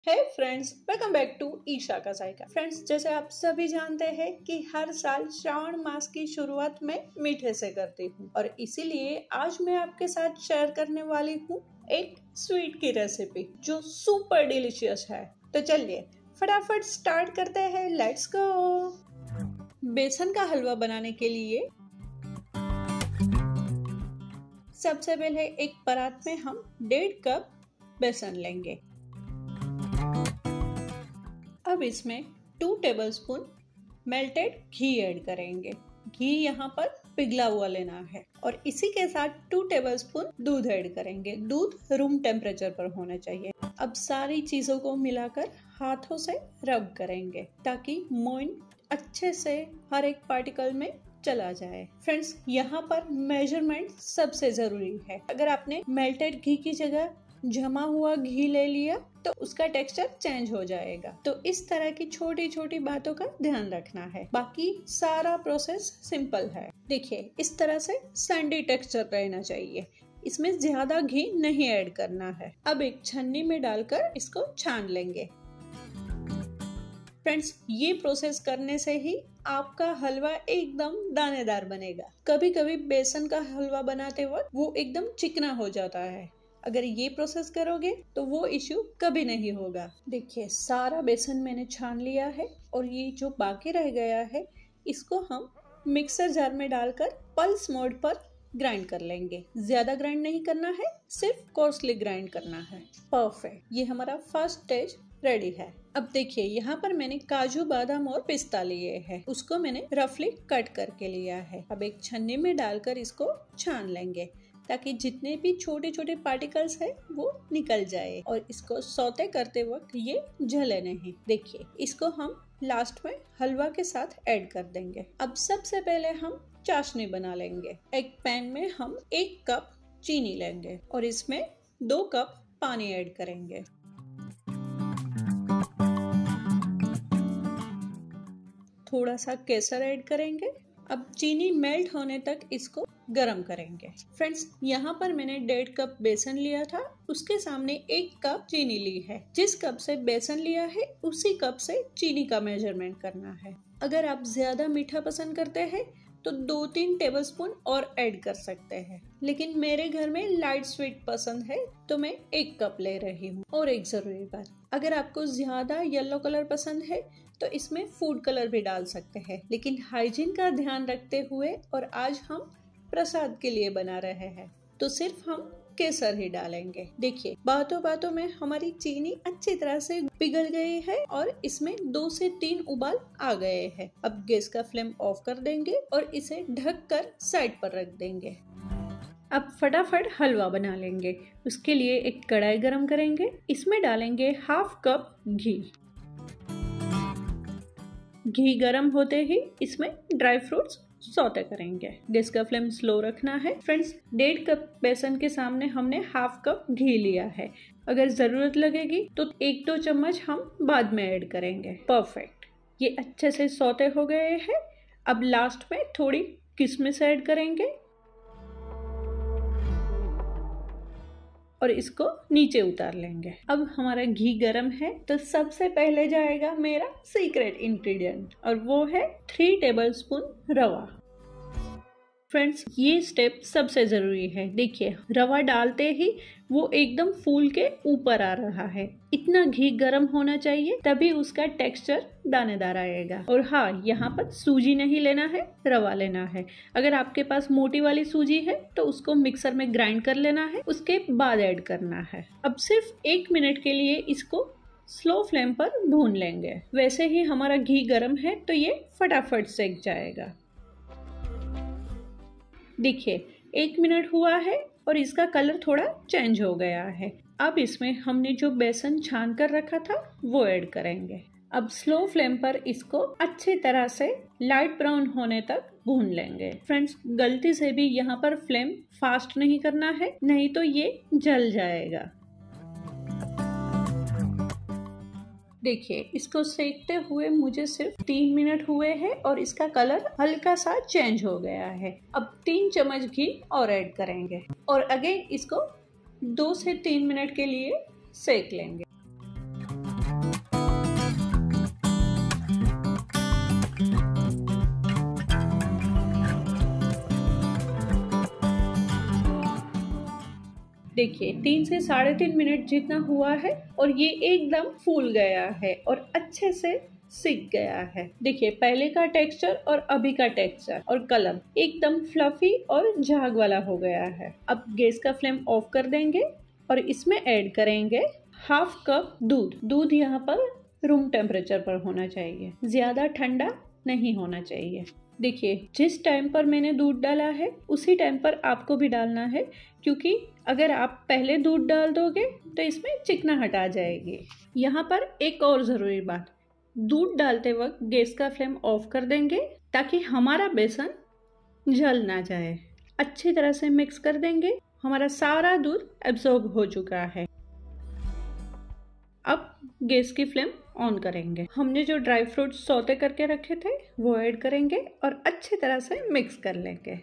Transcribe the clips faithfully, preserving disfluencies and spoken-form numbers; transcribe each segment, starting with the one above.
Hey friends, welcome back to Isha का जायका। Friends, जैसे आप सभी जानते हैं कि हर साल श्रावण मास की शुरुआत में मीठे से करती हूँ और इसीलिए आज मैं आपके साथ शेयर करने वाली हूँ एक स्वीट की रेसिपी जो सुपर डिलीशियस है। तो चलिए फटाफट स्टार्ट करते हैं। Let's go. बेसन का हलवा बनाने के लिए सबसे पहले एक परात में हम डेढ़ कप बेसन लेंगे। अब इसमें टू टेबलस्पून मेल्टेड घी ऐड करेंगे। घी यहाँ पर पिघला हुआ लेना है और इसी के साथ टू टेबलस्पून दूध ऐड करेंगे। दूध रूम टेम्परेचर पर होना चाहिए। अब सारी चीजों को मिलाकर हाथों से रब करेंगे ताकि मोइन अच्छे से हर एक पार्टिकल में चला जाए। फ्रेंड्स, यहाँ पर मेजरमेंट सबसे जरूरी है। अगर आपने मेल्टेड घी की जगह जमा हुआ घी ले लिया तो उसका टेक्सचर चेंज हो जाएगा। तो इस तरह की छोटी छोटी बातों का ध्यान रखना है। बाकी सारा प्रोसेस सिंपल है। देखिए, इस तरह से सैंडी टेक्सचर रहना चाहिए। इसमें ज्यादा घी नहीं ऐड करना है। अब एक छन्नी में डालकर इसको छान लेंगे। फ्रेंड्स, ये प्रोसेस करने से ही आपका हलवा एकदम दानेदार बनेगा। कभी कभी बेसन का हलवा बनाते वक्त वो एकदम चिकना हो जाता है। अगर ये प्रोसेस करोगे तो वो इश्यू कभी नहीं होगा। देखिए, सारा बेसन मैंने छान लिया है और ये जो बाकी रह गया है इसको हम मिक्सर जार में डालकर पल्स मोड पर ग्राइंड कर लेंगे। ज्यादा ग्राइंड नहीं करना है, सिर्फ कोर्सली ग्राइंड करना है। परफेक्ट, ये हमारा फर्स्ट स्टेज रेडी है। अब देखिए, यहाँ पर मैंने काजू, बादाम और पिस्ता लिए हैं। उसको मैंने रफली कट करके लिया है। अब एक छन्नी में डालकर इसको छान लेंगे ताकि जितने भी छोटे छोटे पार्टिकल्स है वो निकल जाए और इसको सौते करते वक्त ये जले नहीं। देखिए, इसको हम लास्ट में हलवा के साथ ऐड कर देंगे। अब सबसे पहले हम चाशनी बना लेंगे। एक पैन में हम एक कप चीनी लेंगे और इसमें दो कप पानी ऐड करेंगे। थोड़ा सा केसर ऐड करेंगे। अब चीनी मेल्ट होने तक इसको गरम करेंगे। फ्रेंड्स, यहाँ पर मैंने डेढ़ कप बेसन लिया था, उसके सामने एक कप चीनी ली है। जिस कप से बेसन लिया है उसी कप से चीनी का मेजरमेंट करना है। अगर आप ज्यादा मीठा पसंद करते हैं तो दो तीन टेबलस्पून और ऐड कर सकते हैं, लेकिन मेरे घर में लाइट स्वीट पसंद है तो मैं एक कप ले रही हूँ। और एक जरूरी बात, अगर आपको ज्यादा येलो कलर पसंद है तो इसमें फूड कलर भी डाल सकते हैं, लेकिन हाइजीन का ध्यान रखते हुए और आज हम प्रसाद के लिए बना रहे हैं तो सिर्फ हम केसर ही डालेंगे। देखिए, बातों बातों में हमारी चीनी अच्छी तरह से पिघल गई है और इसमें दो से तीन उबाल आ गए हैं। अब गैस का फ्लेम ऑफ कर देंगे और इसे ढक कर साइड पर रख देंगे। अब फटाफट हलवा बना लेंगे। उसके लिए एक कढ़ाई गरम करेंगे। इसमें डालेंगे हाफ कप घी। घी गरम होते ही इसमें ड्राई फ्रूट्स सौते करेंगे। गैस का फ्लेम स्लो रखना है। फ्रेंड्स, डेढ़ कप बेसन के सामने हमने हाफ कप घी लिया है। अगर जरूरत लगेगी तो एक दो चम्मच हम बाद में ऐड करेंगे। परफेक्ट, ये अच्छे से सौते हो गए हैं। अब लास्ट में थोड़ी किशमिश ऐड करेंगे और इसको नीचे उतार लेंगे। अब हमारा घी गरम है तो सबसे पहले जाएगा मेरा सीक्रेट इंग्रेडिएंट और वो है थ्री टेबलस्पून रवा। फ्रेंड्स, ये स्टेप सबसे जरूरी है। देखिए, रवा डालते ही वो एकदम फूल के ऊपर आ रहा है। इतना घी गरम होना चाहिए तभी उसका टेक्सचर दानेदार आएगा। और हाँ, यहाँ पर सूजी नहीं लेना है, रवा लेना है। अगर आपके पास मोटी वाली सूजी है तो उसको मिक्सर में ग्राइंड कर लेना है, उसके बाद ऐड करना है। अब सिर्फ एक मिनट के लिए इसको स्लो फ्लेम पर भून लेंगे। वैसे ही हमारा घी गरम है तो ये फटाफट सेक जाएगा। देखिए, एक मिनट हुआ है और इसका कलर थोड़ा चेंज हो गया है। अब इसमें हमने जो बेसन छान कर रखा था वो ऐड करेंगे। अब स्लो फ्लेम पर इसको अच्छी तरह से लाइट ब्राउन होने तक भून लेंगे। फ्रेंड्स, गलती से भी यहाँ पर फ्लेम फास्ट नहीं करना है, नहीं तो ये जल जाएगा। देखिए, इसको सेकते हुए मुझे सिर्फ तीन मिनट हुए हैं और इसका कलर हल्का सा चेंज हो गया है। अब तीन चम्मच घी और ऐड करेंगे और अगेन इसको दो से तीन मिनट के लिए सेक लेंगे। देखिए तीन से साढ़े तीन मिनट जितना हुआ है और ये एकदम फूल गया है और अच्छे से सीख गया है। देखिए पहले का टेक्सचर और अभी का टेक्सचर और कलर एकदम फ्लफी और झाग वाला हो गया है। अब गैस का फ्लेम ऑफ कर देंगे और इसमें ऐड करेंगे हाफ कप दूध। दूध यहाँ पर रूम टेम्परेचर पर होना चाहिए, ज्यादा ठंडा नहीं होना चाहिए। देखिए जिस टाइम पर मैंने दूध डाला है उसी टाइम पर आपको भी डालना है, क्योंकि अगर आप पहले दूध डाल दोगे तो इसमें चिकनाहट आ जाएगी। यहाँ पर एक और ज़रूरी बात, दूध डालते वक्त गैस का फ्लेम ऑफ कर देंगे ताकि हमारा बेसन जल ना जाए। अच्छी तरह से मिक्स कर देंगे। हमारा सारा दूध एब्जॉर्ब हो चुका है। अब गैस की फ्लेम ऑन करेंगे। हमने जो ड्राई फ्रूट सौते करके रखे थे वो ऐड करेंगे और अच्छी तरह से मिक्स कर लेंगे।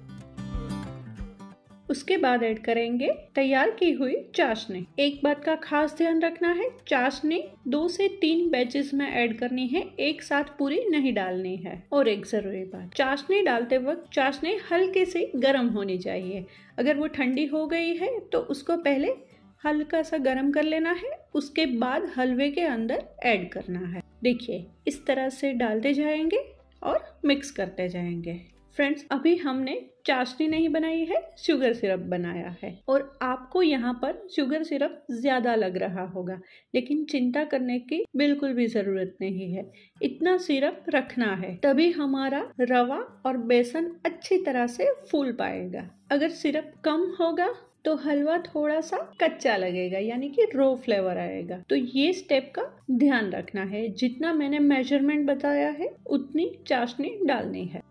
उसके बाद ऐड करेंगे तैयार की हुई चाशनी। एक बात का खास ध्यान रखना है, चाशनी दो से तीन बैचेस में ऐड करनी है, एक साथ पूरी नहीं डालनी है। और एक जरूरी बात, चाशनी डालते वक्त चाशनी हल्की सी गर्म होनी चाहिए। अगर वो ठंडी हो गई है तो उसको पहले हल्का सा गर्म कर लेना है, उसके बाद हलवे के अंदर ऐड करना है। देखिए इस तरह से डालते जाएंगे और मिक्स करते जाएंगे। फ्रेंड्स अभी हमने चाशनी नहीं बनाई है, शुगर सिरप बनाया है और आपको यहाँ पर शुगर सिरप ज्यादा लग रहा होगा, लेकिन चिंता करने की बिल्कुल भी जरूरत नहीं है। इतना सिरप रखना है तभी हमारा रवा और बेसन अच्छी तरह से फूल पाएगा। अगर सिरप कम होगा तो हलवा थोड़ा सा कच्चा लगेगा, यानी कि रो फ्लेवर आएगा। तो ये स्टेप का ध्यान रखना है। जितना मैंने मेजरमेंट बताया है उतनी चाशनी डालनी है।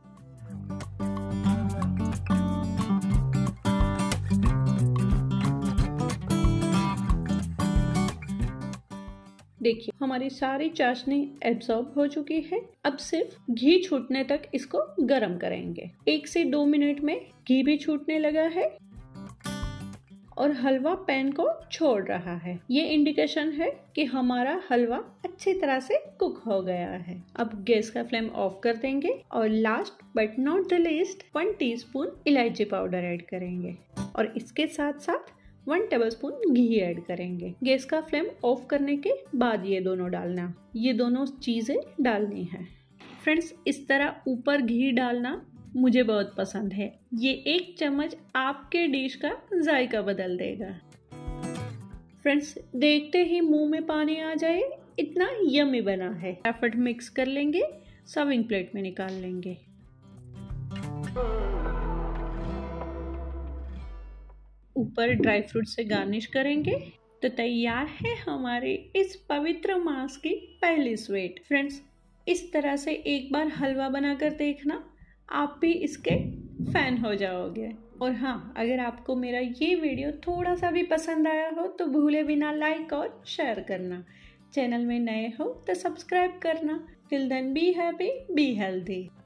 देखिए हमारी सारी चाशनी एब्जॉर्ब हो चुकी है। अब सिर्फ घी छूटने तक इसको गरम करेंगे। एक से दो मिनट में घी भी छूटने लगा है और हलवा पैन को छोड़ रहा है। ये इंडिकेशन है कि हमारा हलवा अच्छी तरह से कुक हो गया है। अब गैस का फ्लेम ऑफ कर देंगे और last but not the least one teaspoon इलायची पाउडर ऐड करेंगे और इसके साथ साथ वन टेबलस्पून घी ऐड करेंगे। गैस का फ्लेम ऑफ करने के बाद ये दोनों डालना, ये दोनों चीजें डालनी है। फ्रेंड्स इस तरह ऊपर घी डालना मुझे बहुत पसंद है। ये एक चम्मच आपके डिश का जायका बदल देगा। फ्रेंड्स देखते ही मुंह में पानी आ जाए, इतना यम्मी बना है। फटाफट मिक्स कर लेंगे, सर्विंग प्लेट में निकाल लेंगे। ऊपर ड्राई फ्रूट से गार्निश करेंगे तो तैयार है हमारे इस पवित्र मास की पहली स्वीट। फ्रेंड्स इस तरह से एक बार हलवा बनाकर देखना, आप भी इसके फैन हो जाओगे। और हाँ, अगर आपको मेरा ये वीडियो थोड़ा सा भी पसंद आया हो तो भूले बिना लाइक और शेयर करना। चैनल में नए हो तो सब्सक्राइब करना। Till then be happy, be healthy.